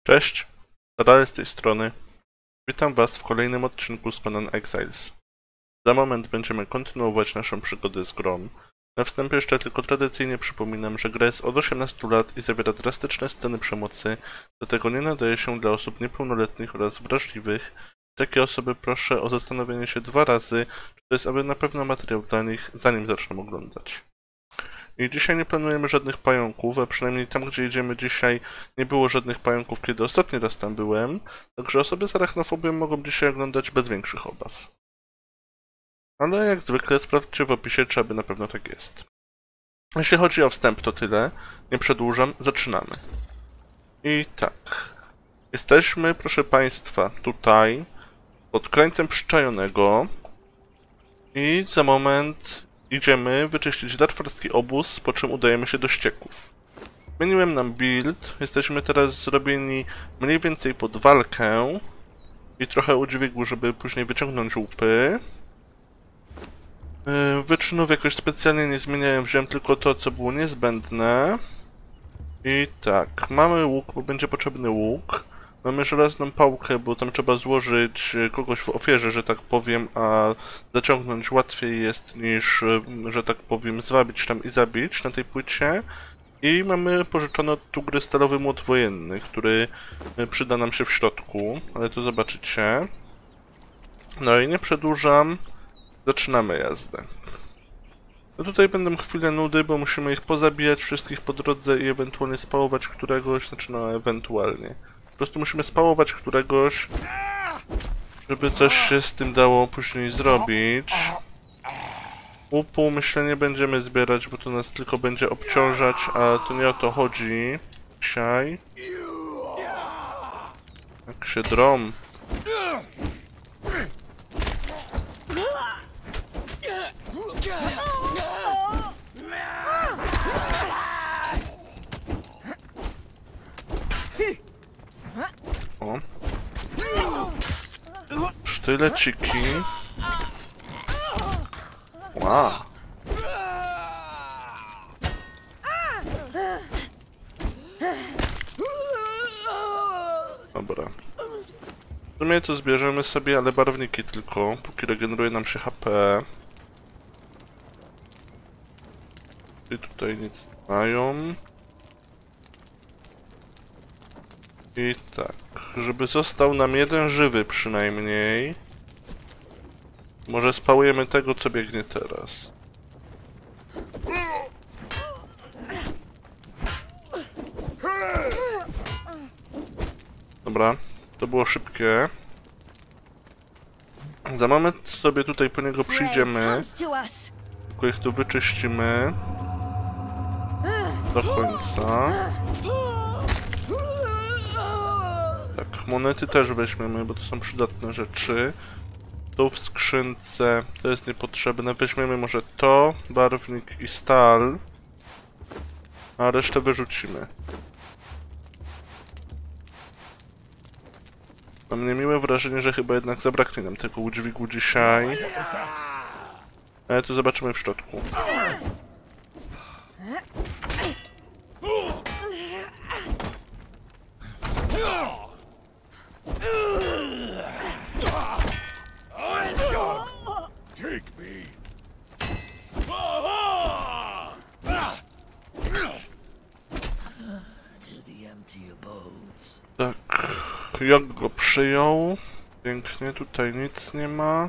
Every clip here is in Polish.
Cześć, Radale z tej strony. Witam Was w kolejnym odcinku z Conan Exiles. Za moment będziemy kontynuować naszą przygodę z grą. Na wstępie jeszcze tylko tradycyjnie przypominam, że gra jest od 18 lat i zawiera drastyczne sceny przemocy, dlatego nie nadaje się dla osób niepełnoletnich oraz wrażliwych. Takie osoby proszę o zastanowienie się 2 razy, czy to jest aby na pewno materiał dla nich, zanim zaczną oglądać. I dzisiaj nie planujemy żadnych pająków, a przynajmniej tam, gdzie idziemy dzisiaj, nie było żadnych pająków, kiedy ostatni raz tam byłem, także osoby z arachnofobią mogą dzisiaj oglądać bez większych obaw. Ale jak zwykle sprawdźcie w opisie, czy aby na pewno tak jest. Jeśli chodzi o wstęp, to tyle. Nie przedłużam, zaczynamy. I tak. Jesteśmy, proszę Państwa, tutaj, pod krańcem przyczajonego i za moment idziemy wyczyścić darfarski obóz, po czym udajemy się do ścieków. Zmieniłem nam build, jesteśmy teraz zrobieni mniej więcej pod walkę i trochę udźwigu, żeby później wyciągnąć łupy. Wyczynów jakoś specjalnie nie zmieniałem, wziąłem tylko to, co było niezbędne. I tak, mamy łuk, bo będzie potrzebny łuk. Mamy żelazną pałkę, bo tam trzeba złożyć kogoś w ofierze, że tak powiem, a zaciągnąć łatwiej jest niż, że tak powiem, zwabić tam i zabić na tej płycie. I mamy pożyczony od Tugry stalowy młot wojenny, który przyda nam się w środku, ale to zobaczycie. No i nie przedłużam, zaczynamy jazdę. No tutaj będą chwilę nudy, bo musimy ich pozabijać wszystkich po drodze i ewentualnie spałować któregoś, znaczy no ewentualnie. Po prostu musimy spałować któregoś, żeby coś się z tym dało później zrobić. Łupu myślę nie będziemy zbierać, bo to nas tylko będzie obciążać, a to nie o to chodzi dzisiaj. Jak się drom. O. Sztyleciki. Wow. Dobra. W sumie to zbierzemy sobie, ale barwniki tylko, póki regeneruje nam się HP. I tutaj nic nie mają. I tak, żeby został nam jeden żywy przynajmniej. Może spałujemy tego, co biegnie teraz. Dobra, to było szybkie. Za moment sobie tutaj po niego przyjdziemy. Tylko ich tu wyczyścimy. Do końca. Tak, monety też weźmiemy, bo to są przydatne rzeczy. Tu w skrzynce, to jest niepotrzebne. Weźmiemy może to, barwnik i stal. A resztę wyrzucimy. Mam niemiłe wrażenie, że chyba jednak zabraknie nam tego udźwigu dzisiaj. Ale to zobaczymy w środku. Tak, jak go przyjął? Pięknie, tutaj nic nie ma.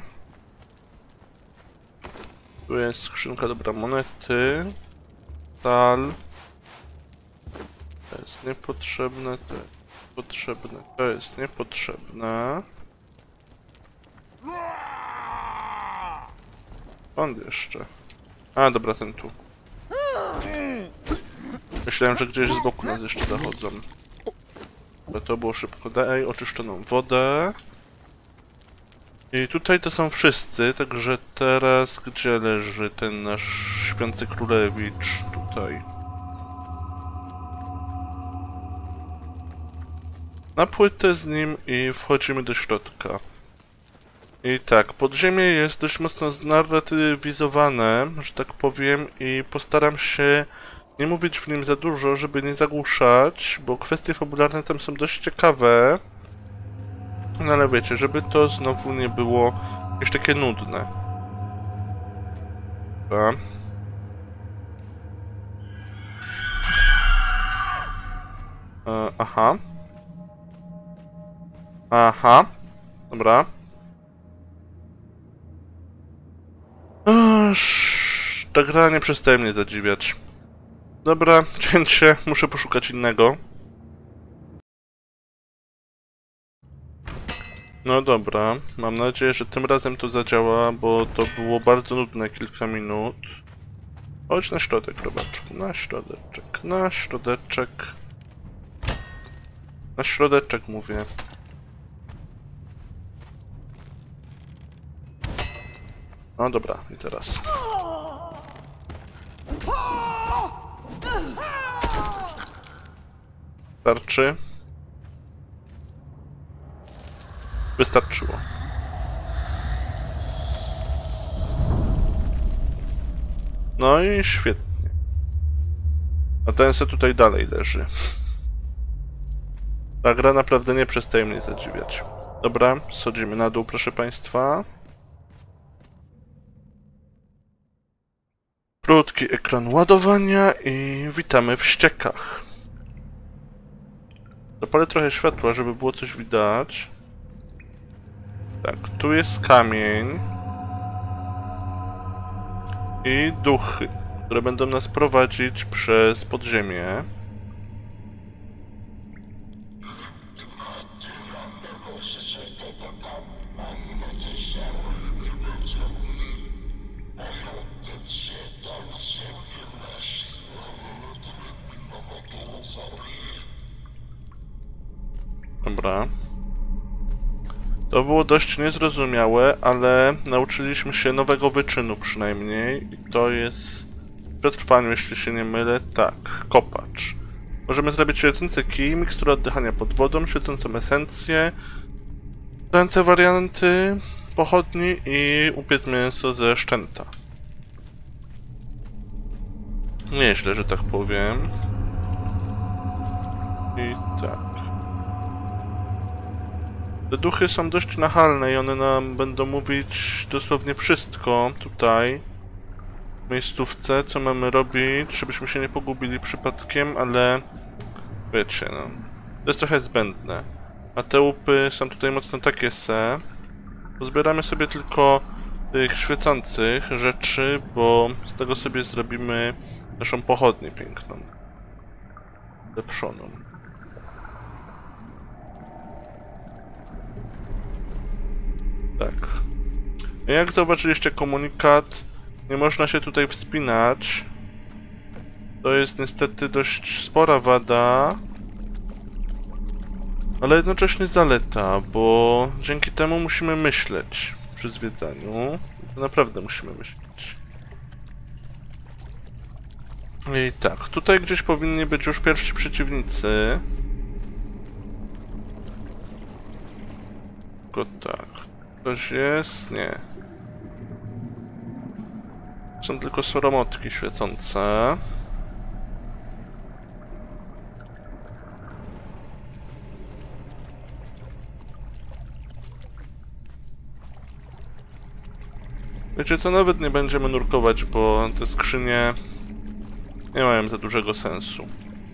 Tu jest skrzynka, dobra, monety. Stal. To jest niepotrzebne, to jest potrzebne, to jest niepotrzebne. Skąd jeszcze? A, dobra, ten tu. Myślałem, że gdzieś z boku nas jeszcze zachodzą. Ale to było szybko. Daj oczyszczoną wodę. I tutaj to są wszyscy, także teraz gdzie leży ten nasz śpiący królewicz? Tutaj. Na płytę z nim i wchodzimy do środka. I tak, podziemie jest dość mocno znarratywizowane, że tak powiem, i postaram się nie mówić w nim za dużo, żeby nie zagłuszać, bo kwestie fabularne tam są dość ciekawe. No ale wiecie, żeby to znowu nie było jakieś takie nudne. Dobra. Aha. Aha. Dobra. Ta gra nie przestaje mnie zadziwiać. Dobra, cięcie, muszę poszukać innego. No dobra, mam nadzieję, że tym razem to zadziała, bo to było bardzo nudne kilka minut. Chodź na środek, robaczku, na środeczek, na środeczek. Na środeczek mówię. No dobra, i teraz. Starczy? Wystarczyło. No i świetnie. A ten se tutaj dalej leży. Ta gra naprawdę nie przestaje mnie zadziwiać. Dobra, schodzimy na dół, proszę państwa. Krótki ekran ładowania i witamy w ściekach. Zapalę trochę światła, żeby było coś widać. Tak, tu jest kamień. I duchy, które będą nas prowadzić przez podziemie. Dobra. To było dość niezrozumiałe, ale nauczyliśmy się nowego wyczynu przynajmniej. I to jest w przetrwaniu, jeśli się nie mylę. Tak, kopacz. Możemy zrobić świecący kij, miksturę oddychania pod wodą, świecącą esencję, ręce warianty pochodni i upiec mięso ze szczęta. Nieźle, że tak powiem. I tak. Te duchy są dość nachalne i one nam będą mówić dosłownie wszystko tutaj w miejscówce, co mamy robić, żebyśmy się nie pogubili przypadkiem, ale wiecie, no, to jest trochę zbędne. A te łupy są tutaj mocno takie se. Pozbieramy sobie tylko tych świecących rzeczy, bo z tego sobie zrobimy naszą pochodnię piękną. Lepszoną. Tak. Jak zobaczyliście komunikat, nie można się tutaj wspinać. To jest niestety dość spora wada, ale jednocześnie zaleta, bo dzięki temu musimy myśleć przy zwiedzaniu. Naprawdę musimy myśleć. I tak, tutaj gdzieś powinni być już pierwsi przeciwnicy. Tylko tak. Ktoś jest? Nie. Są tylko soromotki świecące. Wiecie co, nawet nie będziemy nurkować, bo te skrzynie nie mają za dużego sensu.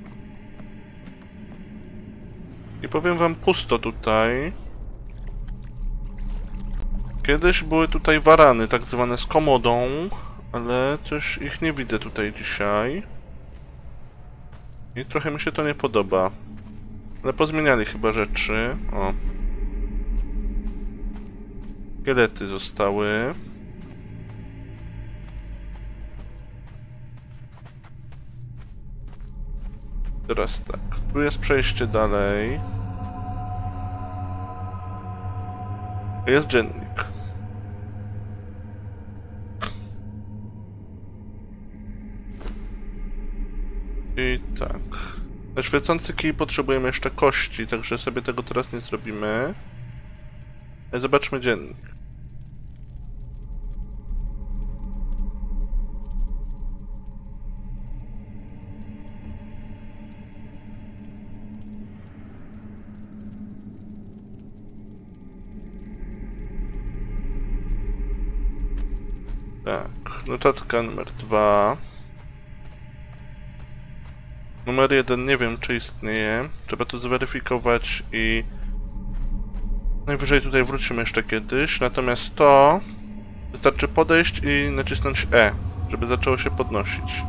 I powiem wam, pusto tutaj. Kiedyś były tutaj warany, tak zwane z komodą, ale coś ich nie widzę tutaj dzisiaj. I trochę mi się to nie podoba. Ale pozmieniali chyba rzeczy. O. Szkielety zostały. Teraz tak, tu jest przejście dalej. Jest dziennik. I tak. Na świecący kij potrzebujemy jeszcze kości, także sobie tego teraz nie zrobimy. Zobaczmy dziennik. Tak, notatka numer 2. Numer 1 nie wiem, czy istnieje. Trzeba to zweryfikować i najwyżej tutaj wrócimy jeszcze kiedyś. Natomiast to wystarczy podejść i nacisnąć E, żeby zaczęło się podnosić.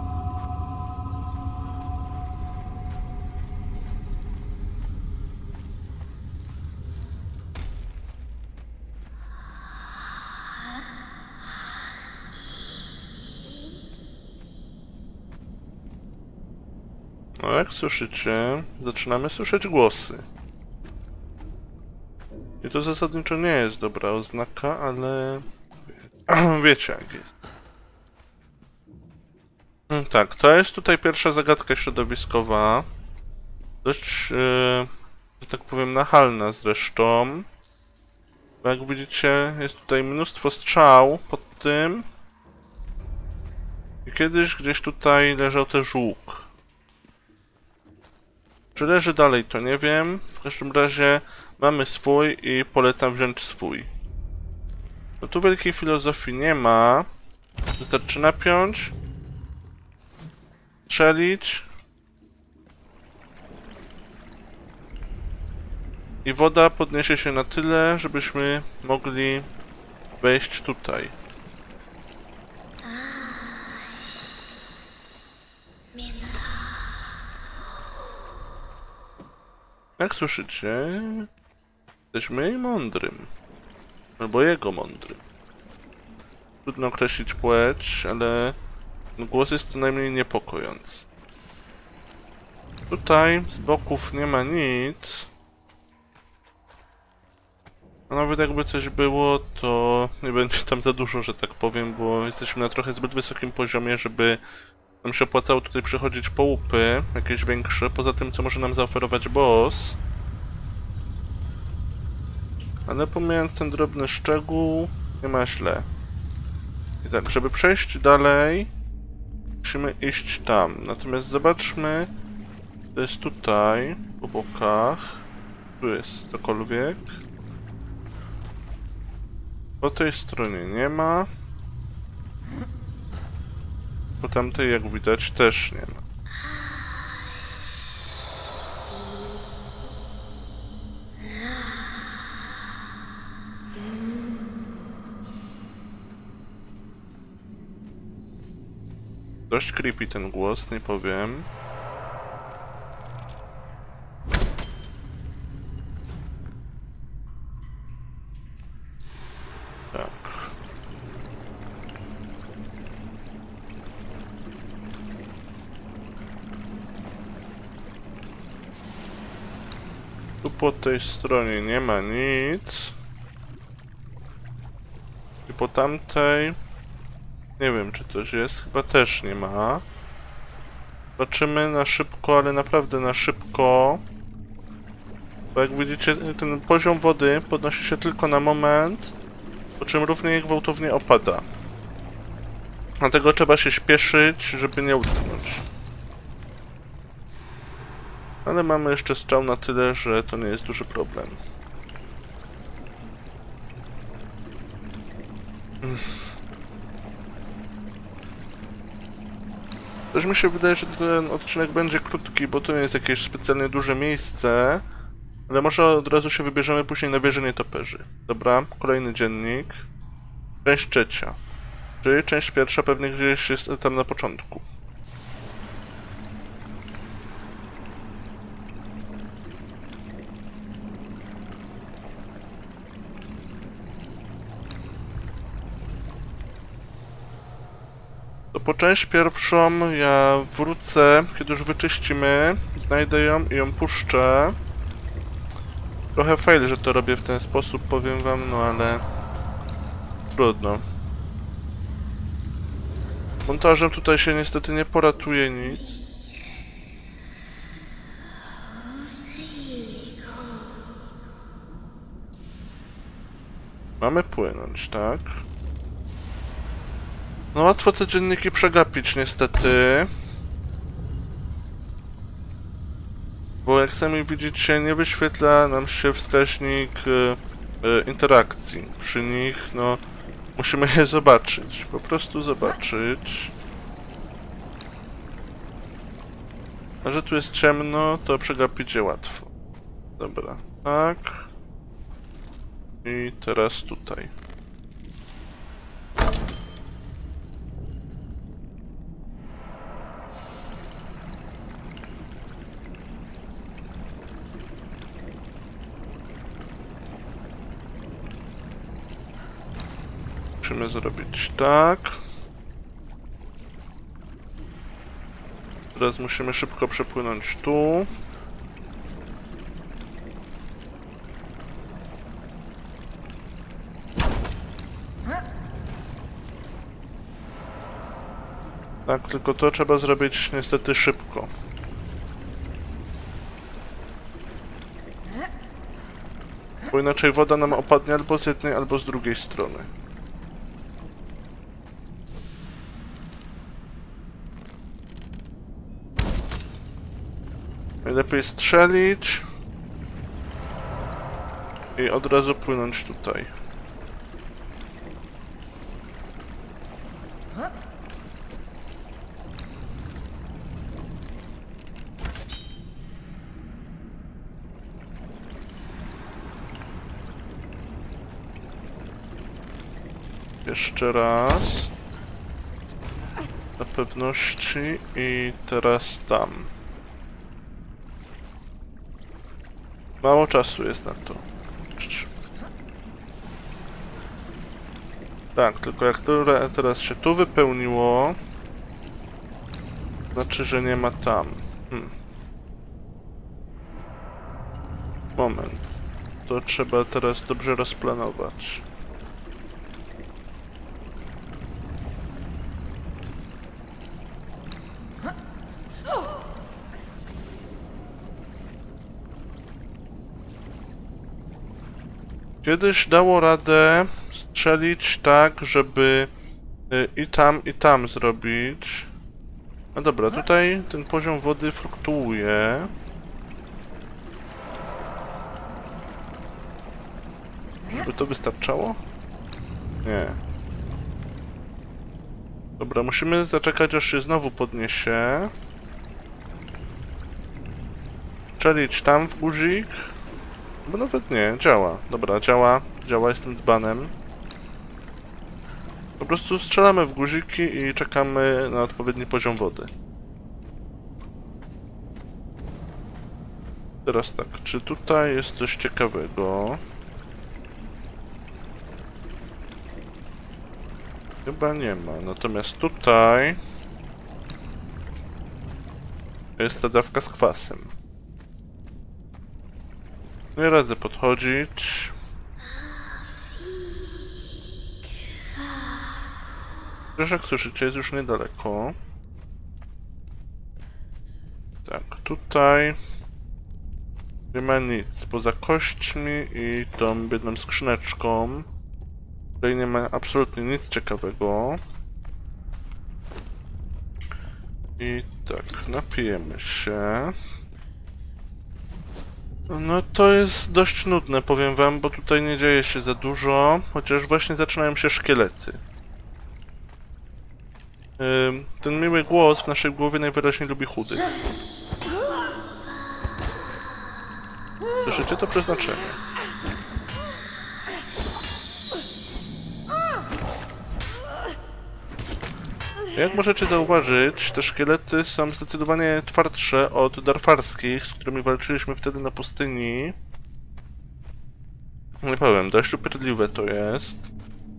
No jak słyszycie, zaczynamy słyszeć głosy. I to zasadniczo nie jest dobra oznaka, ale wiecie jak jest. Tak, to jest tutaj pierwsza zagadka środowiskowa. Dość, że tak powiem, nachalna zresztą. Bo jak widzicie, jest tutaj mnóstwo strzał pod tym. I kiedyś gdzieś tutaj leżał też łuk. Czy leży dalej, to nie wiem. W każdym razie mamy swój i polecam wziąć swój. No tu wielkiej filozofii nie ma. Wystarczy napiąć, strzelić i woda podniesie się na tyle, żebyśmy mogli wejść tutaj. Jak słyszycie, jesteśmy mądrym. Albo jego mądrym. Trudno określić płeć, ale głos jest co najmniej niepokojący. Tutaj z boków nie ma nic. A nawet jakby coś było, to nie będzie tam za dużo, że tak powiem, bo jesteśmy na trochę zbyt wysokim poziomie, żeby nam się opłacało tutaj przechodzić po łupy, jakieś większe, poza tym, co może nam zaoferować boss. Ale pomijając ten drobny szczegół, nie ma źle. I tak, żeby przejść dalej, musimy iść tam. Natomiast zobaczmy, to jest tutaj, po bokach. Tu jest cokolwiek. Po tej stronie nie ma. Po tamtej, jak widać, też nie ma. Dość creepy ten głos, nie powiem. Tak. Tu po tej stronie nie ma nic. I po tamtej... Nie wiem, czy coś jest. Chyba też nie ma. Zobaczymy na szybko, ale naprawdę na szybko. Bo jak widzicie, ten poziom wody podnosi się tylko na moment, po czym równie gwałtownie opada. Dlatego trzeba się śpieszyć, żeby nie utknąć. Ale mamy jeszcze strzał na tyle, że to nie jest duży problem. Też mi się wydaje, że ten odcinek będzie krótki, bo to nie jest jakieś specjalnie duże miejsce. Ale może od razu się wybierzemy później na wieżę nietoperzy. Dobra, kolejny dziennik. Część trzecia. Czyli część pierwsza pewnie gdzieś jest tam na początku. To po część pierwszą ja wrócę, kiedy już wyczyścimy, znajdę ją i ją puszczę. Trochę fail, że to robię w ten sposób, powiem wam, no ale... trudno. Montażem tutaj się niestety nie poratuje nic. Mamy płynąć, tak? No łatwo te dzienniki przegapić niestety. Bo jak sami widzicie, nie wyświetla nam się wskaźnik interakcji. Przy nich, no, Musimy je zobaczyć. Po prostu zobaczyć. A że tu jest ciemno, to przegapić je łatwo. Dobra, tak. I teraz tutaj. Musimy zrobić tak. Teraz musimy szybko przepłynąć tu. Tak, tylko to trzeba zrobić niestety szybko. Bo inaczej woda nam opadnie albo z jednej, albo z drugiej strony. Najlepiej strzelić i od razu płynąć tutaj. Jeszcze raz. Dla pewności i teraz tam. Mało czasu jest na to. Tak, tylko jak to teraz się tu wypełniło, znaczy, że nie ma tam. Moment. To trzeba teraz dobrze rozplanować. Kiedyś dało radę strzelić tak, żeby i tam zrobić. No dobra, tutaj ten poziom wody fluktuuje. Żeby to wystarczało? Nie. Dobra, musimy zaczekać, aż się znowu podniesie. Strzelić tam w guzik. Bo nawet nie, działa. Dobra, działa, jestem dzbanem. Po prostu strzelamy w guziki i czekamy na odpowiedni poziom wody. Teraz tak, czy tutaj jest coś ciekawego? Chyba nie ma, natomiast tutaj jest ta dawka z kwasem. Nie radzę podchodzić. Przecież jak słyszycie, jest już niedaleko. Tak, tutaj nie ma nic poza kośćmi i tą biedną skrzyneczką. Tutaj nie ma absolutnie nic ciekawego. I tak, napijemy się. No to jest dość nudne, powiem wam, bo tutaj nie dzieje się za dużo, chociaż właśnie zaczynają się szkielety. Ten miły głos w naszej głowie najwyraźniej lubi chudy. Słyszycie to przeznaczenie? Jak możecie zauważyć, te szkielety są zdecydowanie twardsze od darfarskich, z którymi walczyliśmy wtedy na pustyni. Nie powiem, dość upierdliwe to jest.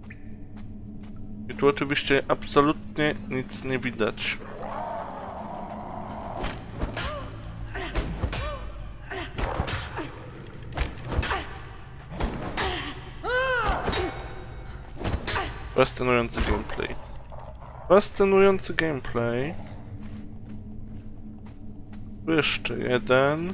I tu oczywiście absolutnie nic nie widać. Fascynujący gameplay. Fascynujący gameplay. Tu jeszcze jeden.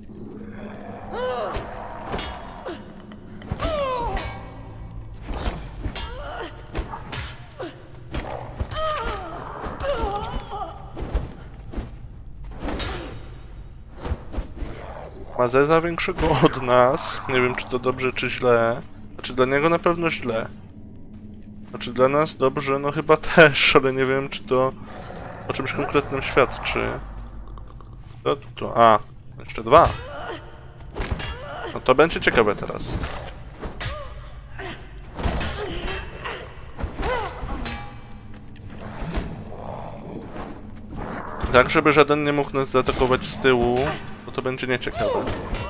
Ma Zeza większego od nas. Nie wiem, czy to dobrze, czy źle. Znaczy, dla niego na pewno źle. Znaczy dla nas dobrze, no chyba też, ale nie wiem czy to o czymś konkretnym świadczy. Co tu? A, jeszcze dwa. No to będzie ciekawe teraz. Tak, żeby żaden nie mógł nas zaatakować z tyłu, no to będzie nieciekawe.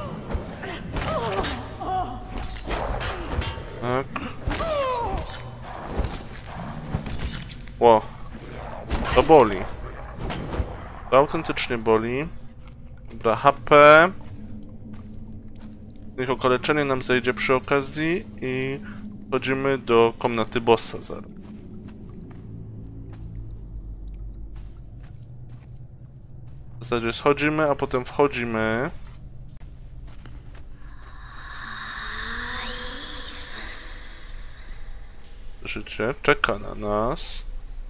Tak. Ło. To boli. To autentycznie boli. Dobra, HP. Niech okaleczenie nam zejdzie przy okazji i wchodzimy do komnaty bossa zaraz. W zasadzie schodzimy, a potem wchodzimy. Życie czeka na nas.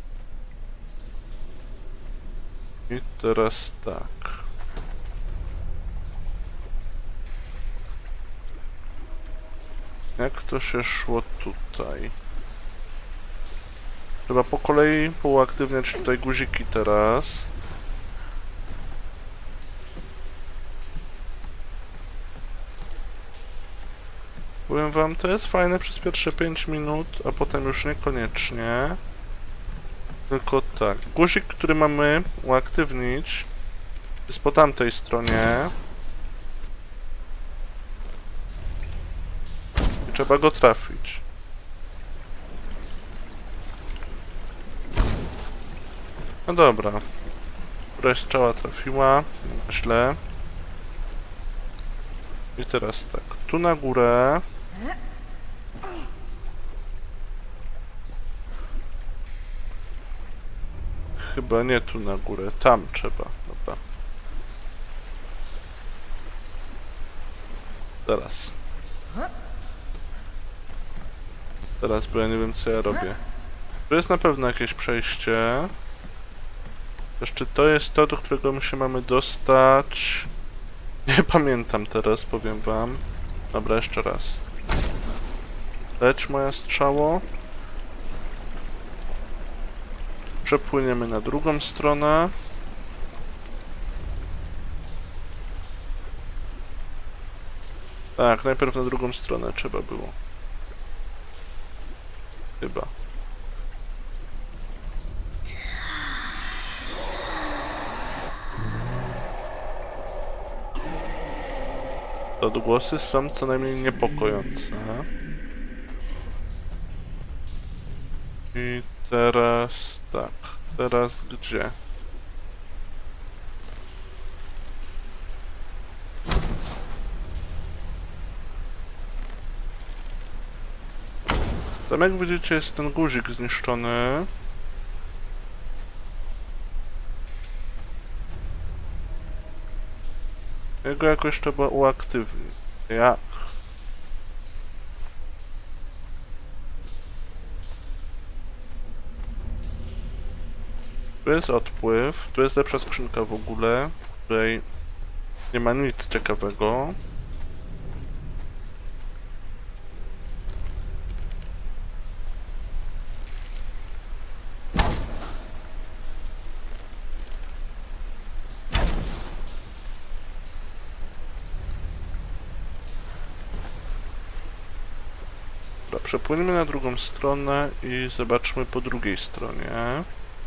I teraz tak. Jak to się szło tutaj? Trzeba po kolei uaktywniać tutaj guziki teraz. Powiem wam, to jest fajne przez pierwsze 5 minut, a potem już niekoniecznie. Tylko tak, guzik, który mamy uaktywnić, jest po tamtej stronie. I trzeba go trafić. No dobra. Któraś strzała trafiła, źle. I teraz tak, tu na górę. Chyba nie tu na górę, tam trzeba, dobra. Teraz, bo ja nie wiem co ja robię. Tu jest na pewno jakieś przejście. Jeszcze to jest to, do którego my się mamy dostać. Nie pamiętam teraz, powiem wam. Dobra, jeszcze raz. Leć moja strzało. Przepłyniemy na drugą stronę. Tak, najpierw na drugą stronę trzeba było. Chyba. Te odgłosy są co najmniej niepokojące. I teraz tak. Teraz gdzie? Tam jak widzicie jest ten guzik zniszczony. Jego jakoś trzeba uaktywnić. Jak? Tu jest odpływ, tu jest lepsza skrzynka w ogóle, w której nie ma nic ciekawego. Dobra, przepłyniemy na drugą stronę i zobaczmy po drugiej stronie.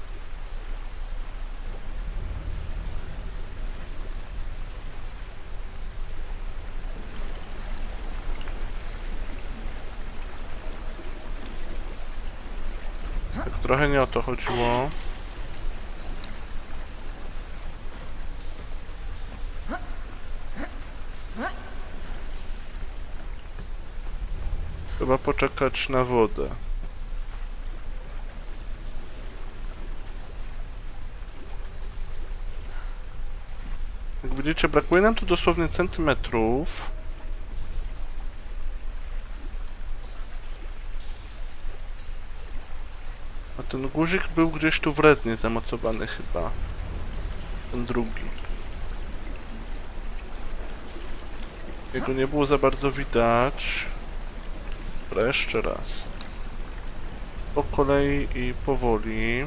Tak, trochę nie o to chodziło. Trzeba poczekać na wodę. Jak widzicie, brakuje nam tu dosłownie centymetrów. A ten guzik był gdzieś tu wrednie zamocowany chyba. Ten drugi. Jego nie było za bardzo widać. Dobra, jeszcze raz. po kolei i powoli.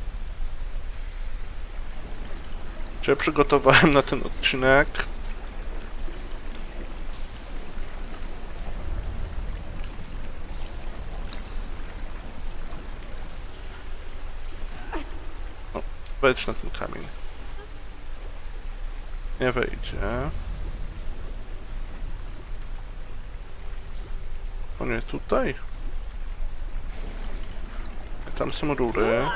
Się przygotowałem na ten odcinek. O, wejdź na ten kamień. Nie wejdzie. O nie, tutaj? Tam są rury.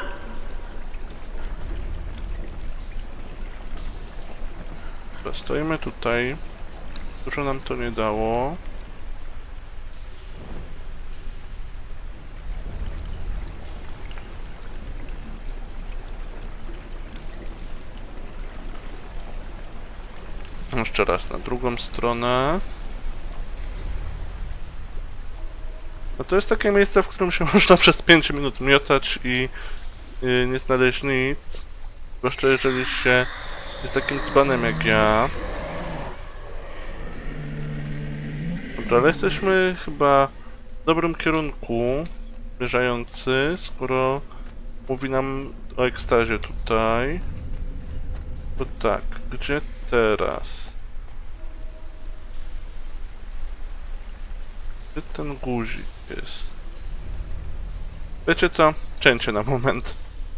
Dobra, stoimy tutaj. Dużo nam to nie dało. Jeszcze raz na drugą stronę. No to jest takie miejsce, w którym się można przez 5 minut miotać i nie znaleźć nic. Zwłaszcza jeżeli się jest takim dzbanem jak ja. Dobra, ale jesteśmy chyba w dobrym kierunku zmierzający, skoro mówi nam o ekstazie tutaj. To tak, gdzie teraz? Gdzie ten guzik jest? Wiecie co? Cięcie na moment.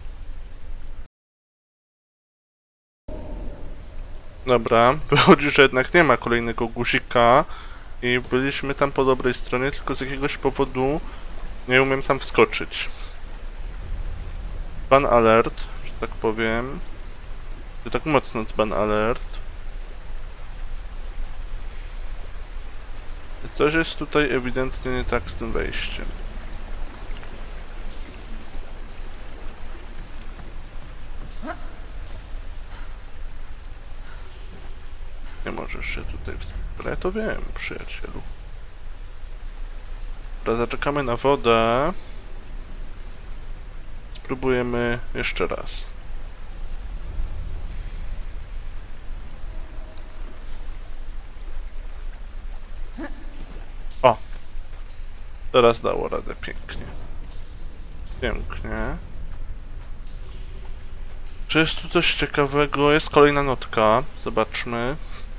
Dobra, wychodzi, że jednak nie ma kolejnego guzika i byliśmy tam po dobrej stronie, tylko z jakiegoś powodu nie umiem tam wskoczyć. Ban alert, że tak powiem. To tak mocno ban alert. Coś jest tutaj ewidentnie nie tak z tym wejściem. Nie możesz się tutaj wspierać. Ja to wiem, przyjacielu. Dobra, zaczekamy na wodę. Spróbujemy jeszcze raz. O! Teraz dało radę pięknie. Pięknie. Czy jest tu coś ciekawego? Jest kolejna notka. Zobaczmy.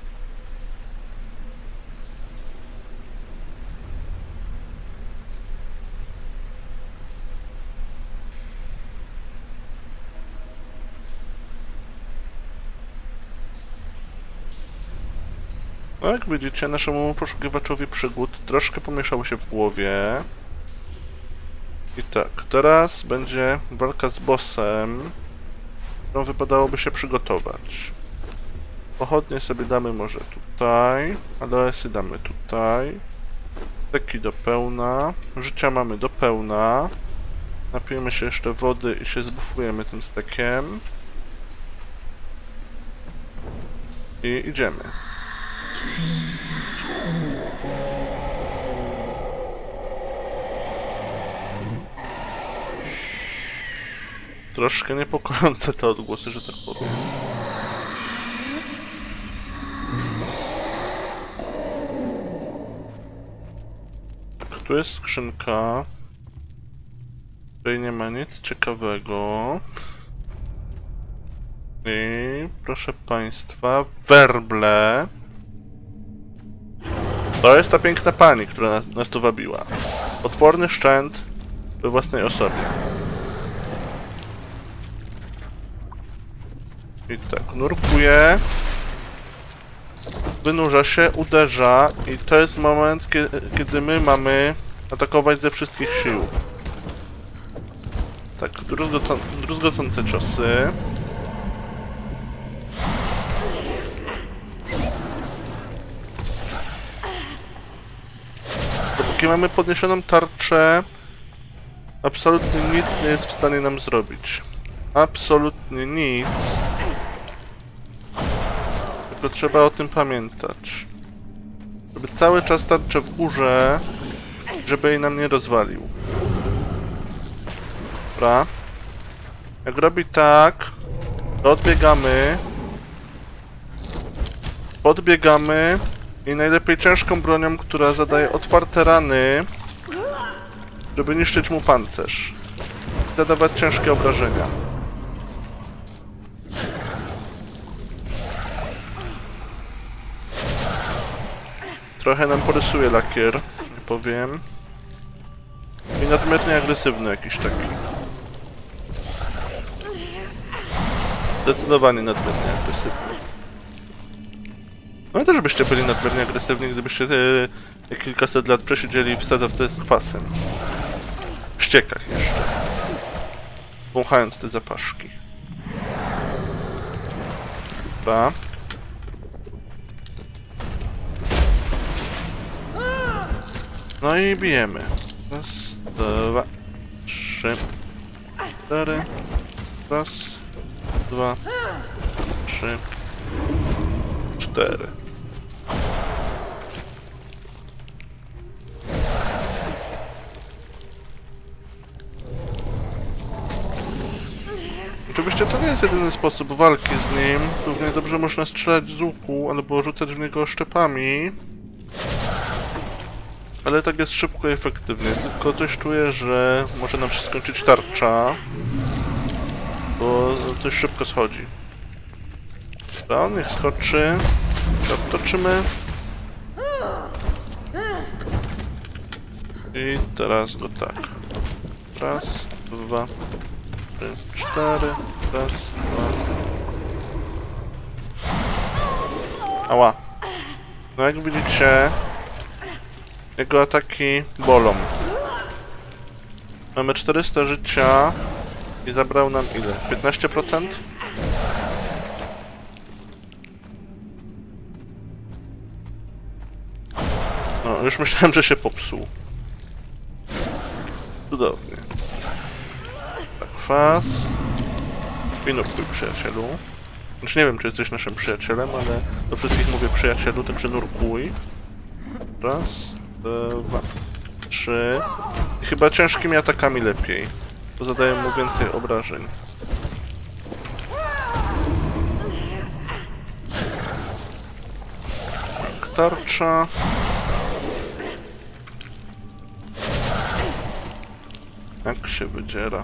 No jak widzicie, naszemu poszukiwaczowi przygód troszkę pomieszało się w głowie. I tak, teraz będzie walka z bossem, którą wypadałoby się przygotować. Pochodnie sobie damy może tutaj, ADS-y damy tutaj. Teki do pełna, życia mamy do pełna. Napijemy się jeszcze wody i się zbufujemy tym stekiem. I idziemy. Troszkę niepokojące te odgłosy, że tak powiem. Tak, tu jest skrzynka. Tutaj nie ma nic ciekawego. I proszę państwa, werble. To jest ta piękna pani, która nas tu wabiła. Potworny szczęt we własnej osobie. I tak, nurkuje. Wynurza się, uderza i to jest moment, kiedy my mamy atakować ze wszystkich sił. Tak, druzgocące ciosy. Dopóki mamy podniesioną tarczę, absolutnie nic nie jest w stanie nam zrobić. Absolutnie nic. Tylko trzeba o tym pamiętać. Żeby cały czas tarczę w górze, żeby jej nam nie rozwalił. Dobra. Jak robi tak, to odbiegamy. Podbiegamy. I najlepiej ciężką bronią, która zadaje otwarte rany, żeby niszczyć mu pancerz. zadawać ciężkie obrażenia. Trochę nam porysuje lakier, nie powiem. I nadmiernie agresywny jakiś taki. Zdecydowanie nadmiernie agresywny. No też byście byli nadmiernie agresywni, gdybyście kilkaset lat przesiedzieli w sadzawce z kwasem. W ściekach jeszcze. Wąchając te zapaszki. Dobra. No i bijemy. Raz, dwa, trzy, cztery. Raz, dwa, trzy, cztery. Oczywiście to nie jest jedyny sposób walki z nim. Równie dobrze można strzelać z łuku albo rzucać w niego szczepami. Ale tak jest szybko i efektywnie, tylko coś czuję, że może nam się skończyć tarcza, bo coś szybko schodzi. Dobra, niech skoczy. Odtoczymy. I teraz go tak. Raz, dwa, trzy, cztery. Raz, dwa. Ała. No jak widzicie, jego ataki bolą. Mamy 400 życia i zabrał nam ile? 15%? No, już myślałem, że się popsuł. Cudownie. Tak, kwas. I nurkuj, przyjacielu. Znaczy nie wiem, czy jesteś naszym przyjacielem, ale do wszystkich mówię przyjacielu, także nurkuj. Raz, dwa, trzy. I chyba ciężkimi atakami lepiej, bo zadają mu więcej obrażeń. Tak, tarcza. Jak się wydziera.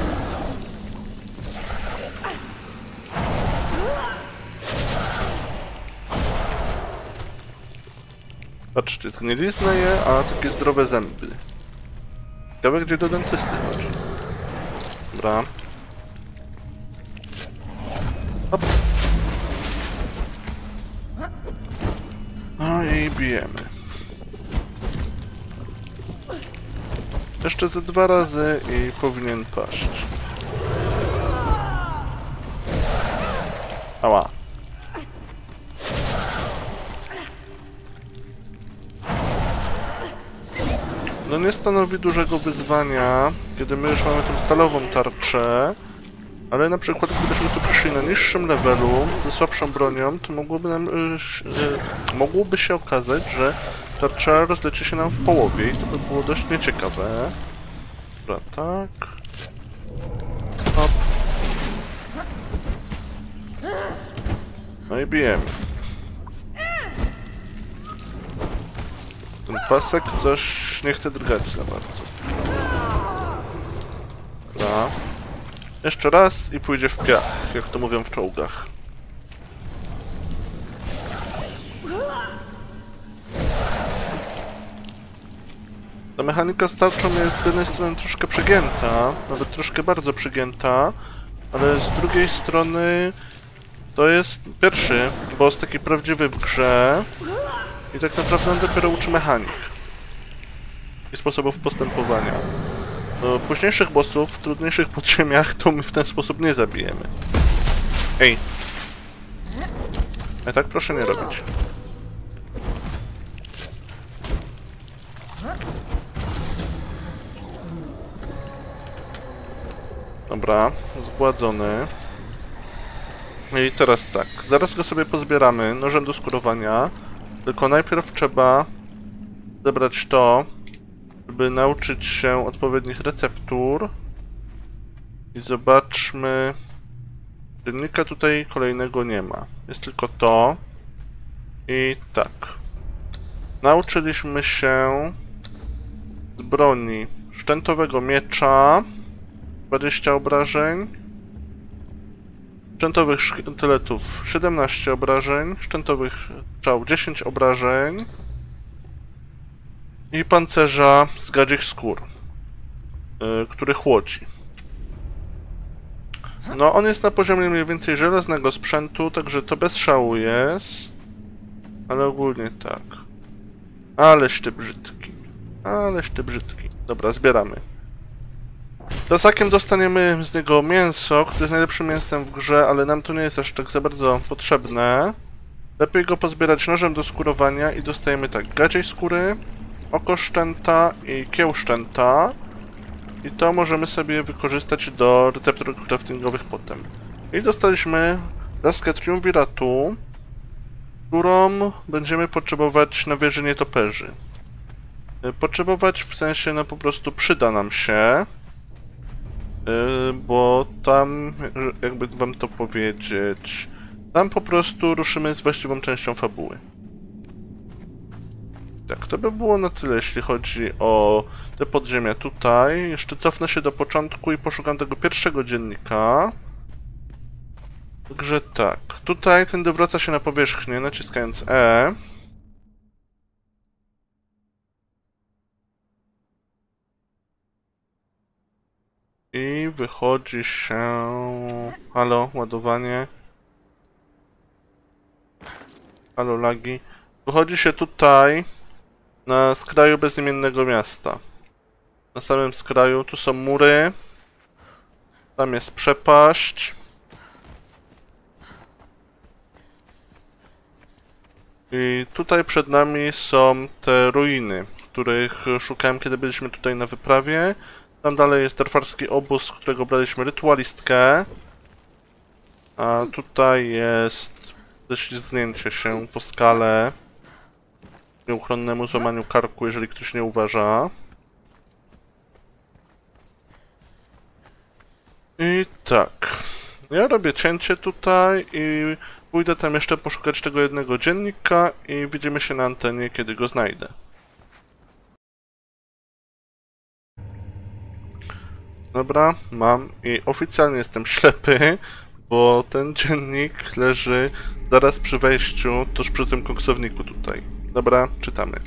Patrzcie, zgnilizna je, a takie zdrowe zęby. Ciekawe, gdzie do dentysty chodzi. Dobra. Hop. No i bijemy. Jeszcze ze 2 razy i powinien paść. Ała. No nie stanowi dużego wyzwania, kiedy my już mamy tą stalową tarczę, ale na przykład gdybyśmy tu przyszli na niższym levelu, ze słabszą bronią, to mogłoby się okazać, że tarcza rozleci się nam w połowie i to by było dość nieciekawe. Dobra, tak. Hop. No i bijemy. Ten pasek coś nie chce drgać za bardzo. Dobra. Jeszcze raz i pójdzie w piach, jak to mówią w czołgach. Ta mechanika z tarczą jest z jednej strony troszkę przegięta, nawet troszkę bardzo przegięta, ale z drugiej strony to jest pierwszy boss taki prawdziwy w grze i tak naprawdę on dopiero uczy mechanik i sposobów postępowania. No, późniejszych bossów w trudniejszych podziemiach to my w ten sposób nie zabijemy. Ej! A tak proszę nie robić. Dobra, zgładzony. I teraz tak, zaraz go sobie pozbieramy, nożem do skórowania. Tylko najpierw trzeba zebrać to, żeby nauczyć się odpowiednich receptur. I zobaczmy... Dziennika tutaj kolejnego nie ma. Jest tylko to. I tak. Nauczyliśmy się z broni szczętowego miecza 20 obrażeń. Szczętowych sztyletów 17 obrażeń. Szczętowych strzał 10 obrażeń. I pancerza z gadzich skór, który chłodzi. No, on jest na poziomie mniej więcej żelaznego sprzętu, także to bez szału jest. Ale ogólnie tak. Aleś ty brzydki. Aleś ty brzydki. Dobra, zbieramy. Tasakiem dostaniemy z niego mięso, które jest najlepszym mięsem w grze, ale nam to nie jest aż tak za bardzo potrzebne. Lepiej go pozbierać nożem do skórowania i dostajemy tak, gadziej skóry, oko szczęta i kieł szczęta. I to możemy sobie wykorzystać do receptur craftingowych potem. I dostaliśmy laskę triumviratu, którą będziemy potrzebować na wieży nietoperzy. Potrzebować w sensie, no po prostu przyda nam się, bo tam, jakby wam to powiedzieć, tam po prostu ruszymy z właściwą częścią fabuły. Tak, to by było na tyle, jeśli chodzi o te podziemia tutaj. Jeszcze cofnę się do początku i poszukam tego pierwszego dziennika. Także tak, tutaj ten dowraca się na powierzchnię, naciskając E. I wychodzi się... Halo, ładowanie. Halo, lagi. Wychodzi się tutaj na skraju bezimiennego miasta. Na samym skraju, tu są mury. Tam jest przepaść. I tutaj przed nami są te ruiny, których szukałem, kiedy byliśmy tutaj na wyprawie. Tam dalej jest terfarski obóz, z którego braliśmy rytualistkę. A tutaj jest ześlizgnięcie się po skale. Nieuchronnemu złamaniu karku, jeżeli ktoś nie uważa. I tak. Ja robię cięcie tutaj i pójdę tam jeszcze poszukać tego jednego dziennika i widzimy się na antenie, kiedy go znajdę. Dobra, mam i oficjalnie jestem ślepy, bo ten dziennik leży zaraz przy wejściu, tuż przy tym koksowniku tutaj. Dobra, czytamy.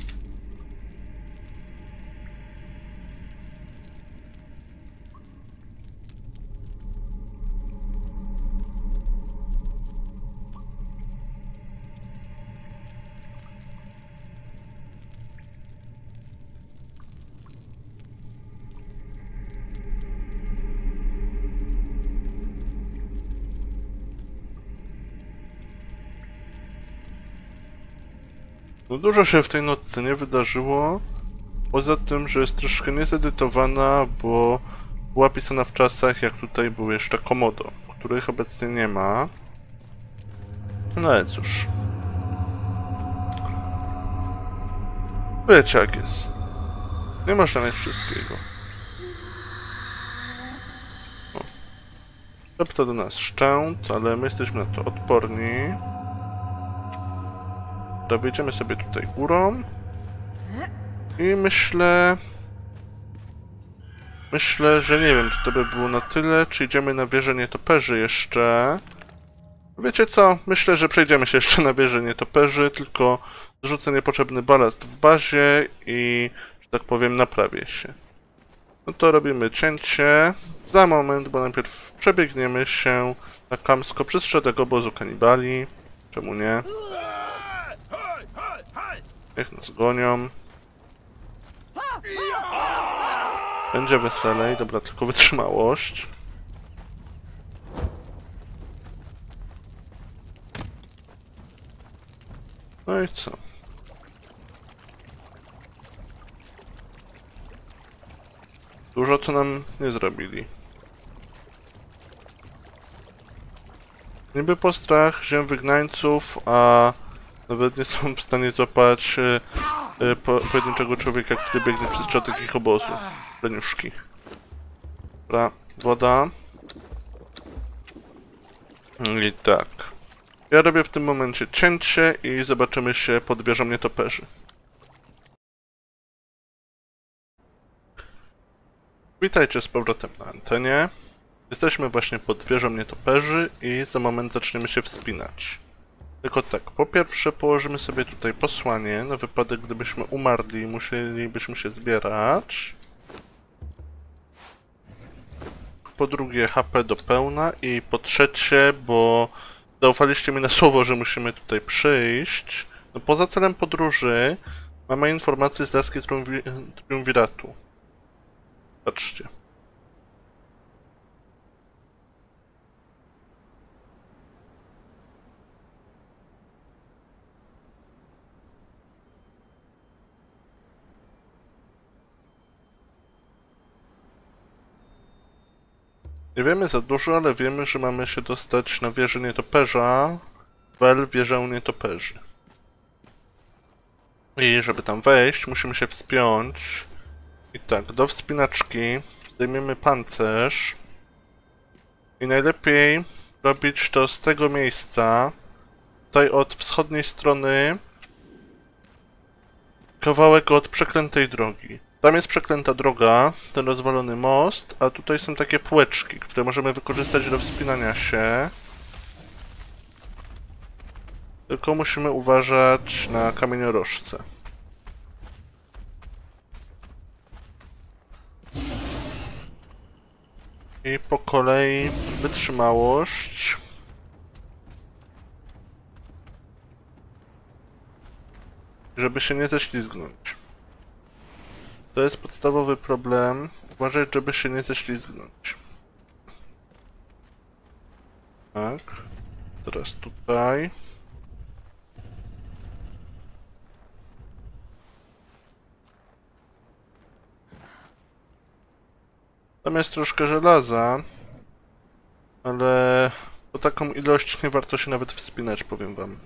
No dużo się w tej notce nie wydarzyło, poza tym, że jest troszkę niezedytowana, bo była pisana w czasach, jak tutaj był jeszcze Komodo, których obecnie nie ma. No ale cóż. Wiecie jak jest. Nie można mieć wszystkiego. Szepta do nas szczęt, ale my jesteśmy na to odporni. Dobra, wyjdziemy sobie tutaj górą. I myślę, że nie wiem, czy to by było na tyle, czy idziemy na wieżę nietoperzy jeszcze. Wiecie co? Myślę, że przejdziemy się jeszcze na wieżę nietoperzy, tylko zrzucę niepotrzebny balast w bazie i, że tak powiem, naprawię się. No to robimy cięcie za moment, bo najpierw przebiegniemy się na kamsko przez środek obozu kanibali. Czemu nie? Niech nas gonią. Będzie weselej, dobra, tylko wytrzymałość. No i co? Dużo co nam nie zrobili. Niby postrach ziem wygnańców, a nawet nie są w stanie złapać pojedynczego człowieka, który biegnie przez środek ich obozu. Leniuszki. Dobra, woda. I tak. Ja robię w tym momencie cięcie i zobaczymy się pod wieżą nietoperzy. Witajcie z powrotem na antenie. Jesteśmy właśnie pod wieżą nietoperzy i za moment zaczniemy się wspinać. Tylko tak, po pierwsze położymy sobie tutaj posłanie, na wypadek gdybyśmy umarli i musielibyśmy się zbierać. Po drugie HP do pełna i po trzecie, bo zaufaliście mi na słowo, że musimy tutaj przyjść. No, poza celem podróży mamy informacje z laski triumviratu. Patrzcie. Nie wiemy za dużo, ale wiemy, że mamy się dostać na wieżę nietoperza, wieżę nietoperzy. I żeby tam wejść, musimy się wspiąć. I tak, do wspinaczki zdejmiemy pancerz. I najlepiej robić to z tego miejsca, tutaj od wschodniej strony, kawałek od przeklętej drogi. Tam jest przeklęta droga, ten rozwalony most, a tutaj są takie półeczki, które możemy wykorzystać do wspinania się. Tylko musimy uważać na kamieniorożce. I po kolei wytrzymałość. Żeby się nie ześlizgnąć. To jest podstawowy problem. Uważaj, żeby się nie ześlizgnąć. Tak. Teraz tutaj. Tam jest troszkę żelaza, ale po taką ilość nie warto się nawet wspinać, powiem wam.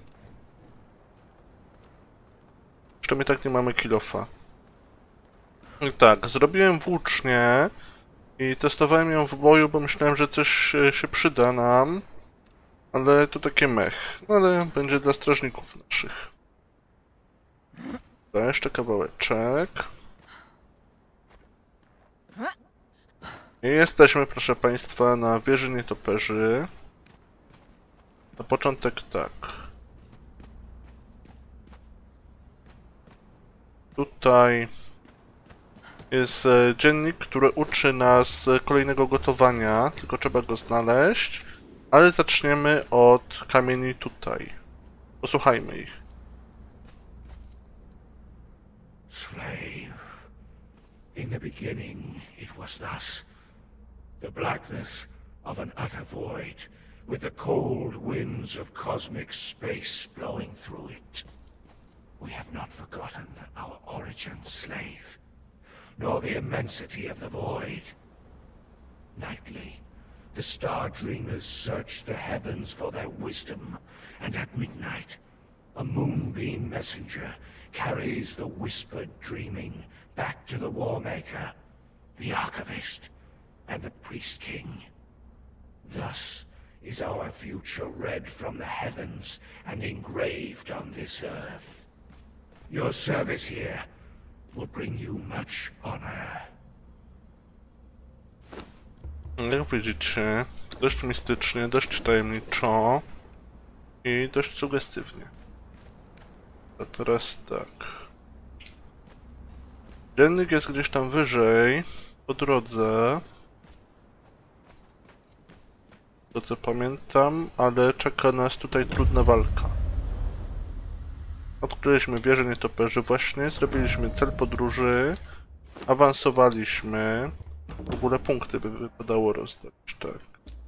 Jeszcze my tak nie mamy kilofa. I tak, zrobiłem włócznię i testowałem ją w boju, bo myślałem, że coś się przyda nam. Ale to takie mech. No ale będzie dla strażników naszych. Dobra, jeszcze kawałeczek. I jesteśmy, proszę państwa, na wieży nietoperzy. Na początek tak. Tutaj jest dziennik, który uczy nas kolejnego gotowania, tylko trzeba go znaleźć. Ale zaczniemy od kamieni tutaj. Posłuchajmy ich. Slave, in the beginning it was thus. The blackness of an utter void, with the cold winds of cosmic space blowing through it. We have not forgotten our origin, slave, nor the immensity of the void. Nightly, the Star Dreamers search the heavens for their wisdom, and at midnight, a moonbeam messenger carries the whispered dreaming back to the Warmaker, the Archivist, and the Priest King. Thus is our future read from the heavens and engraved on this earth. Your service here will bring you much honor. Jak widzicie, dość mistycznie, dość tajemniczo i dość sugestywnie. A teraz tak. Dziennik jest gdzieś tam wyżej, po drodze. To co pamiętam, ale czeka nas tutaj trudna walka. Odkryliśmy wieżę nietoperzy właśnie, zrobiliśmy cel podróży, awansowaliśmy. W ogóle punkty by wypadało rozdać, tak.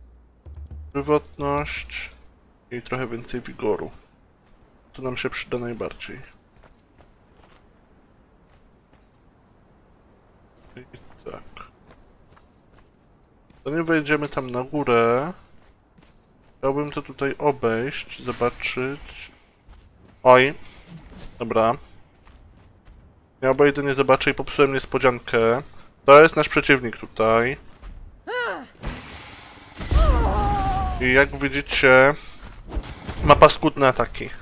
Żywotność i trochę więcej wigoru. To nam się przyda najbardziej. I tak. Zanim wejdziemy tam na górę, chciałbym to tutaj obejść, zobaczyć. Oj, dobra. Ja obejdę, nie zobaczę i popsułem niespodziankę. To jest nasz przeciwnik tutaj. I jak widzicie, ma paskudne ataki.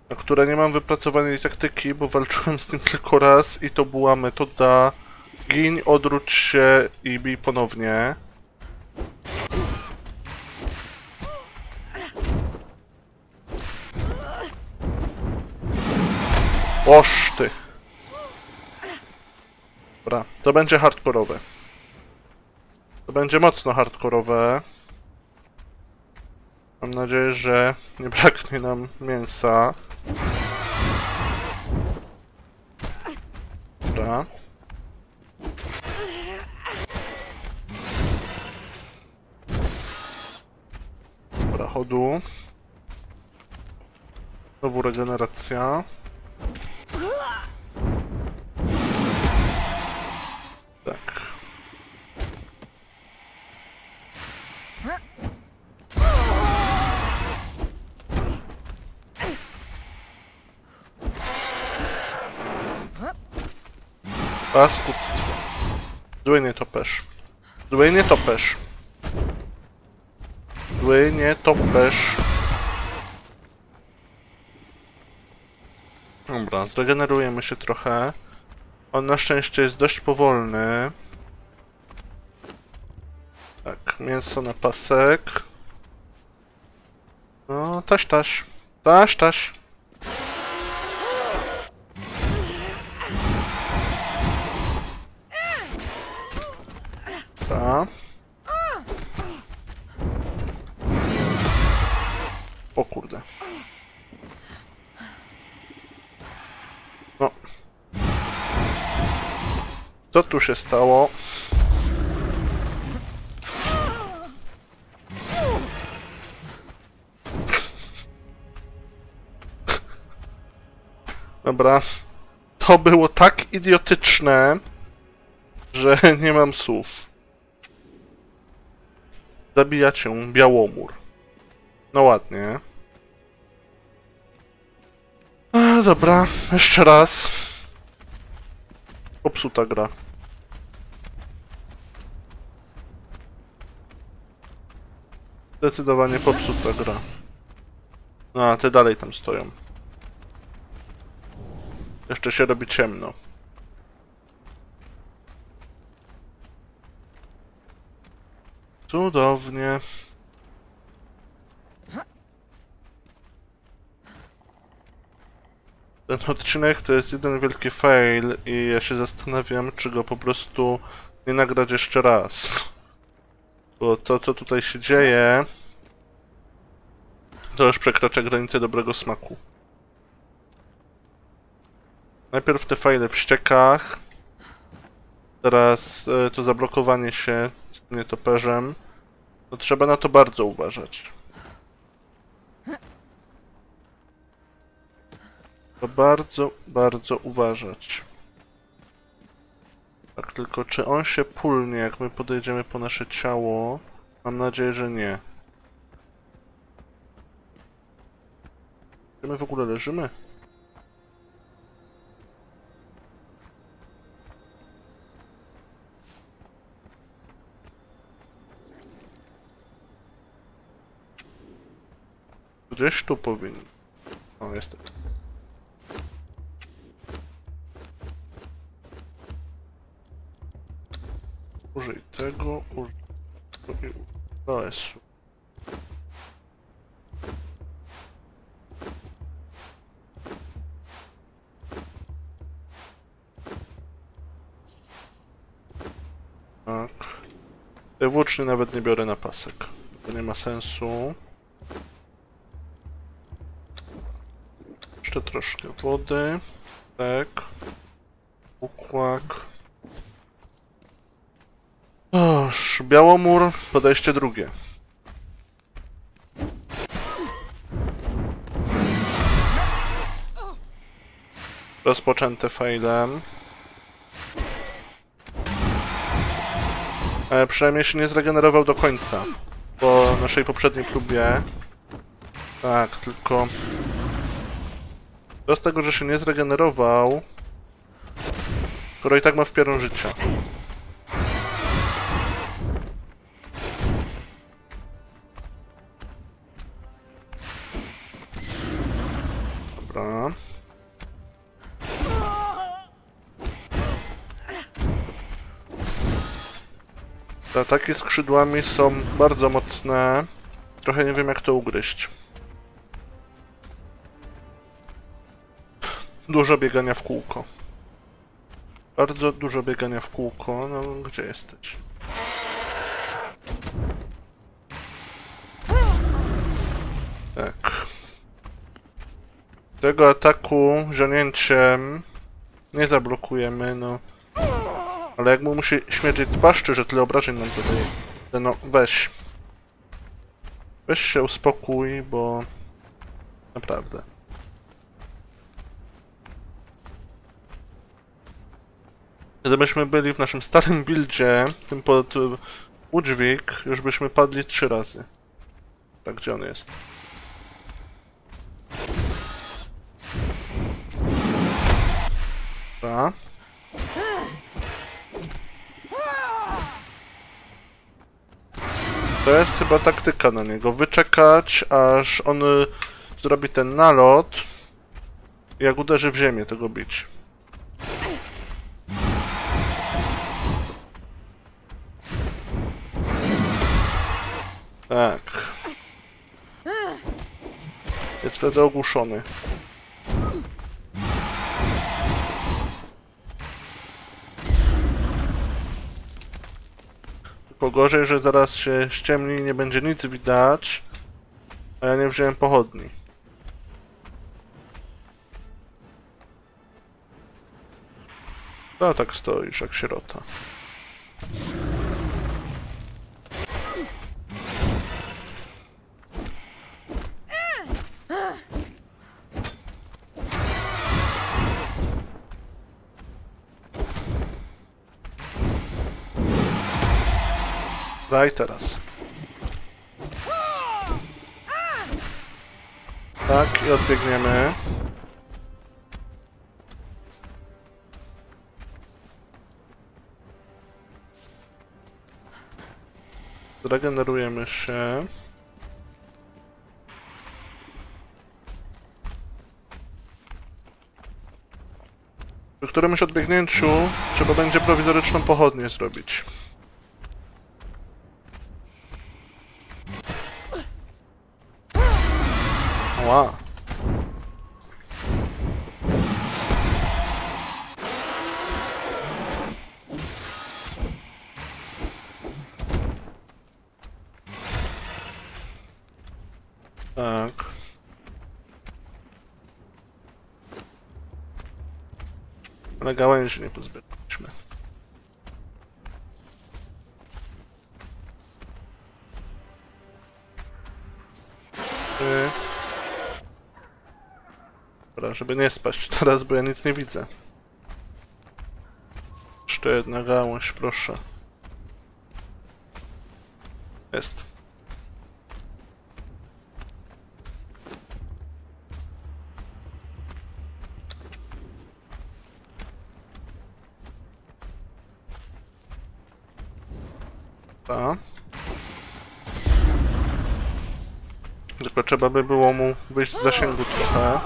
na które nie mam wypracowanej taktyki, bo walczyłem z tym tylko raz i to była metoda gin, odwróć się i bij ponownie. Oż ty. Dobra, to będzie hardkorowe. To będzie mocno hardkorowe. Mam nadzieję, że nie braknie nam mięsa. Dobra. Dobra, chodu. Znowu regeneracja. Tak. Paskudztwo. Zły nietoperz. Zły nietoperz. Zły nietoperz. Dobra, zregenerujemy się trochę. On na szczęście jest dość powolny. Tak, mięso na pasek. No, taś, taś. Taś, taś. Dobra. O kurde. No. Co tu się stało? Dobra. To było tak idiotyczne, że nie mam słów. Zabija cię Białomór. No ładnie. Dobra, jeszcze raz. Popsuta gra. Zdecydowanie popsuta gra. No, a te dalej tam stoją. Jeszcze się robi ciemno. Cudownie. Ten odcinek to jest jeden wielki fail i ja się zastanawiam, czy go po prostu nie nagrać jeszcze raz. Bo to, co tutaj się dzieje, to już przekracza granicę dobrego smaku. Najpierw te faile w ściekach. Teraz to zablokowanie się z tym nietoperzem. No trzeba na to bardzo uważać. To bardzo, bardzo uważać. Tak, tylko czy on się pulnie, jak my podejdziemy po nasze ciało? Mam nadzieję, że nie. Gdzie my w ogóle leżymy? Gdzieś tu powinien. O, jest. Użyj tego, użyj tego i OS-u. Tak. Tej włóczni nawet nie biorę na pasek. To nie ma sensu. Jeszcze troszkę wody. Tak. Ukłak. Oż, Białomór, podejście drugie. Rozpoczęte failem. Przynajmniej się nie zregenerował do końca. Po naszej poprzedniej próbie. Tak, tylko... To z tego, że się nie zregenerował, skoro i tak ma wpierą życia. Dobra. Te ataki skrzydłami są bardzo mocne. Trochę nie wiem jak to ugryźć. Dużo biegania w kółko. Bardzo dużo biegania w kółko. No, gdzie jesteś? Tak. Tego ataku zionięciem nie zablokujemy, no. Ale jak mu musi śmierdzieć z paszczy, że tyle obrażeń nam zadaje. No, weź. Weź się uspokój, bo... Naprawdę. Gdybyśmy byli w naszym starym buildzie, tym pod udźwig, już byśmy padli 3 razy. Tak, gdzie on jest? Dobra. To jest chyba taktyka na niego. Wyczekać, aż on zrobi ten nalot. I jak uderzy w ziemię, to go bić. Tak. Jest wtedy ogłuszony. Tylko gorzej, że zaraz się ściemni i nie będzie nic widać. A ja nie wziąłem pochodni. No tak stoisz jak sierota. Daj teraz. Tak, i odbiegniemy. Zregenerujemy się. Przy którymś odbiegnięciu trzeba będzie prowizoryczną pochodnię zrobić. Ła. Tak. Ale gałęzi nie pozbieraliśmy. Dobra, żeby nie spaść teraz, bo ja nic nie widzę. Jeszcze jedna gałąź, proszę. Jest. Dobra. Tylko trzeba by było mu wyjść z zasięgu trochę.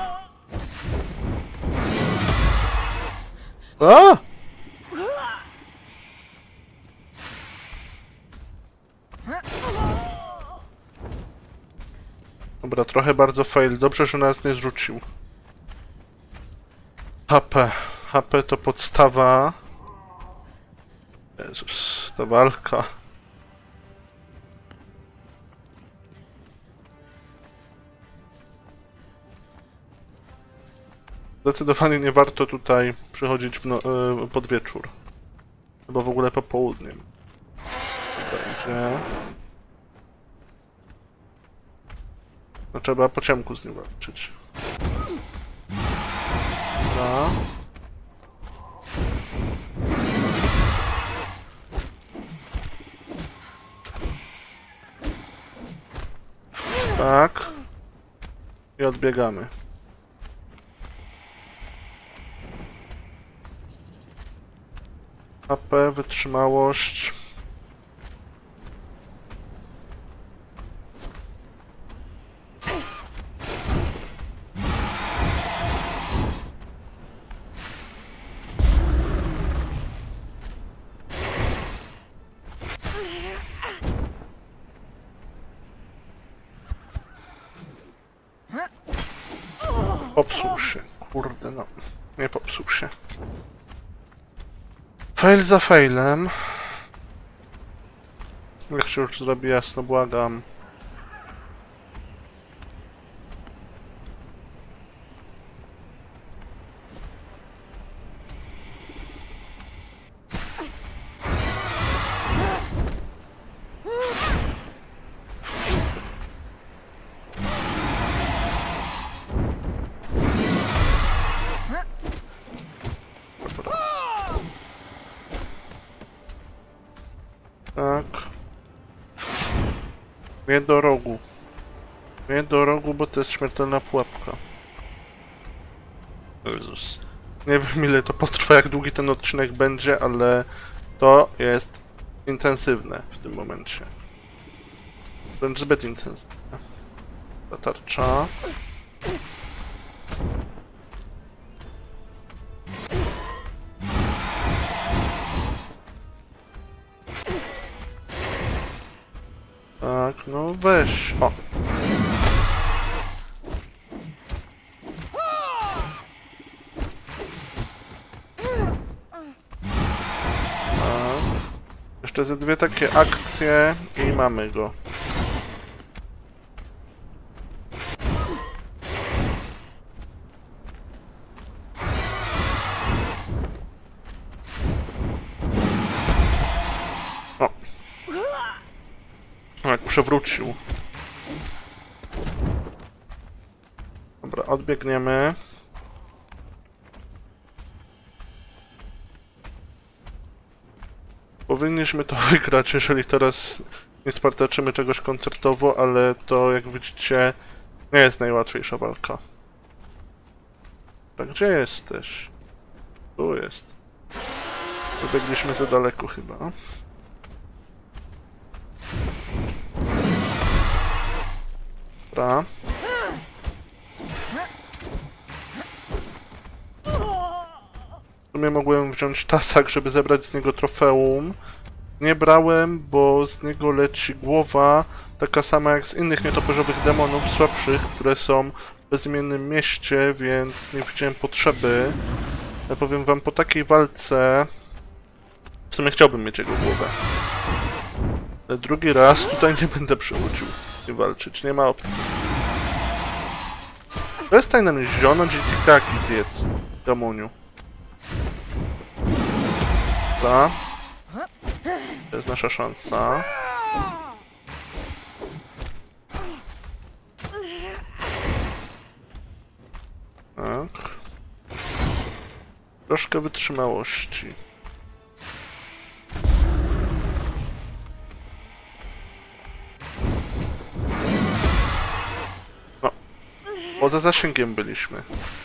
A! Dobra, trochę bardzo fail. Dobrze, że nas nie zrzucił. HP. HP to podstawa. Jezus, ta walka. Zdecydowanie nie warto tutaj przychodzić pod wieczór. Chyba w ogóle popołudniem. Będzie. No trzeba po ciemku z nim walczyć. Dobra. Tak. I odbiegamy. HP, wytrzymałość. Popsuł się. Kurde no. Nie popsuł się. Fail za failem. Jak się już zrobi jasno, błagam. Tak. Nie do rogu. Nie do rogu, bo to jest śmiertelna pułapka. Jezus. Nie wiem ile to potrwa, jak długi ten odcinek będzie, ale to jest intensywne w tym momencie. Wręcz zbyt intensywne. Ta tarcza. Tak, no weź. O. Tak. Jeszcze ze dwie takie akcje i mamy go. O. Jak przewrócił. Dobra, odbiegniemy. Powinniśmy to wygrać, jeżeli teraz nie spartaczymy czegoś koncertowo, ale to, jak widzicie, nie jest najłatwiejsza walka. Tak, gdzie jesteś? Tu jest. Wybiegliśmy za daleko chyba. Dobra. W sumie mogłem wziąć tasak, żeby zebrać z niego trofeum. Nie brałem, bo z niego leci głowa, taka sama jak z innych nietoperzowych demonów słabszych, które są w bezimiennym mieście, więc nie widziałem potrzeby. Ja powiem wam, po takiej walce w sumie chciałbym mieć jego głowę. Ale drugi raz tutaj nie będę przychodził i walczyć, nie ma opcji. Przestań na mnie zionąć i tiktaki zjedz, gamoniu. Dobra. To jest nasza szansa. Tak. Troszkę wytrzymałości. No. Poza zasięgiem byliśmy.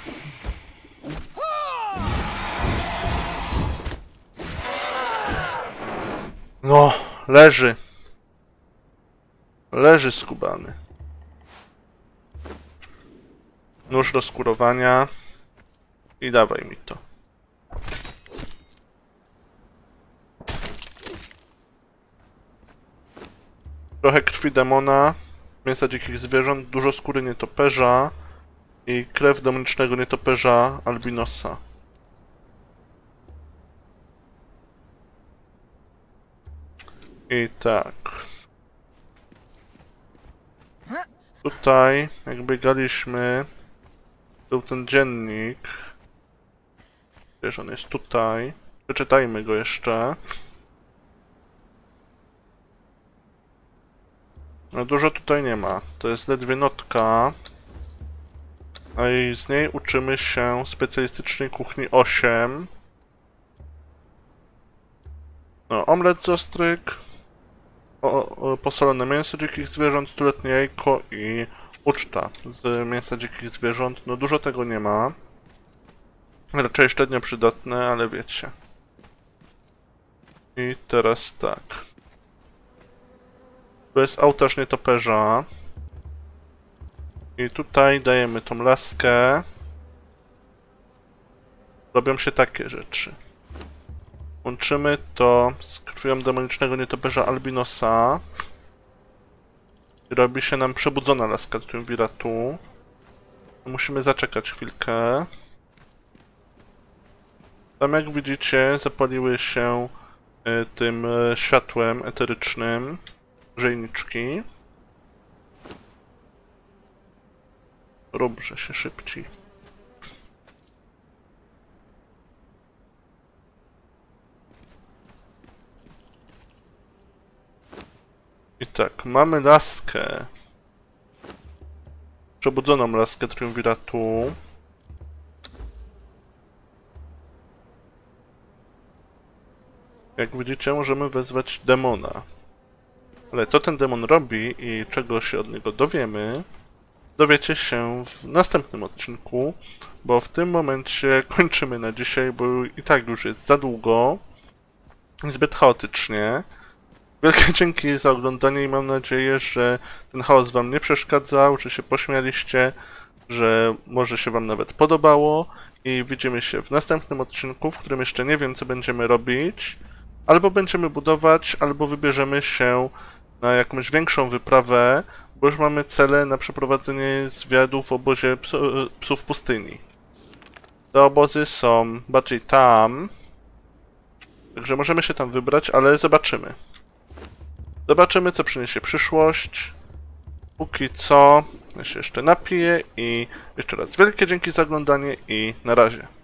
No, leży. Leży skubany. Nóż do skurowania. I dawaj mi to. Trochę krwi demona, mięsa dzikich zwierząt, dużo skóry nietoperza i krew demonicznego nietoperza albinosa. I tak. Tutaj, jak biegaliśmy, był ten dziennik. Wiesz, on jest tutaj. Przeczytajmy go jeszcze. No dużo tutaj nie ma. To jest ledwie notka. A i z niej uczymy się specjalistycznej kuchni 8. No, omlet z ostryg. Posolone mięso dzikich zwierząt, stuletnie jajko i uczta z mięsa dzikich zwierząt. No dużo tego nie ma. Raczej średnio przydatne, ale wiecie. I teraz tak. To jest ołtarz nietoperza. I tutaj dajemy tą laskę. Robią się takie rzeczy. Łączymy to z krwią demonicznego nietoperza albinosa. I robi się nam przebudzona laska triumviratu. Musimy zaczekać chwilkę. Tam jak widzicie, zapaliły się tym światłem eterycznym grzejniczki. Róbże się szybciej. I tak, mamy laskę. Przebudzoną laskę triumviratu. Jak widzicie, możemy wezwać demona. Ale co ten demon robi i czego się od niego dowiemy, dowiecie się w następnym odcinku, bo w tym momencie kończymy na dzisiaj, bo i tak już jest za długo i zbyt chaotycznie. Wielkie dzięki za oglądanie i mam nadzieję, że ten chaos wam nie przeszkadzał, że się pośmialiście, że może się wam nawet podobało i widzimy się w następnym odcinku, w którym jeszcze nie wiem, co będziemy robić. Albo będziemy budować, albo wybierzemy się na jakąś większą wyprawę, bo już mamy cele na przeprowadzenie zwiadu w obozie psów pustyni. Te obozy są bardziej tam, także możemy się tam wybrać, ale zobaczymy. Zobaczymy, co przyniesie przyszłość. Póki co, ja się jeszcze napiję i jeszcze raz wielkie dzięki za oglądanie i na razie.